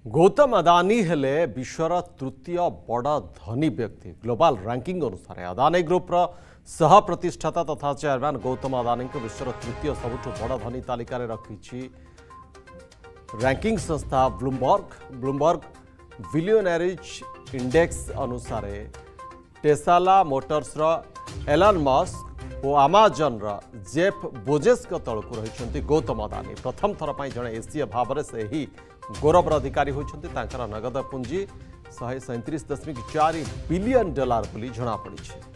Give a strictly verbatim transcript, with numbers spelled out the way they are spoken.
गौतम अदानी हेले विश्वर तृतीय बड़ धनी व्यक्ति ग्लोबल रैंकिंग अनुसार अदानी ग्रुपर सह प्रतिष्ठाता तथा चेयरमैन गौतम अदानी को विश्वर तृतीय सबुठ बड़ धनी तालिका रखी रैंकिंग संस्था ब्लूमबर्ग ब्लूमबर्ग बिलियनरीज इंडेक्स अनुसार टेस्ला मोटर्स एलन मस्क और अमेजन जेफ बोजेस तलक रही गौतम अदानी प्रथम थर पर जड़े एसीय भाव से ही गौरवर अधिकारी होती नगद पुंजी शहे सैंतीस दशमिक चार बिलियन डॉलर बोली जमापड़ी।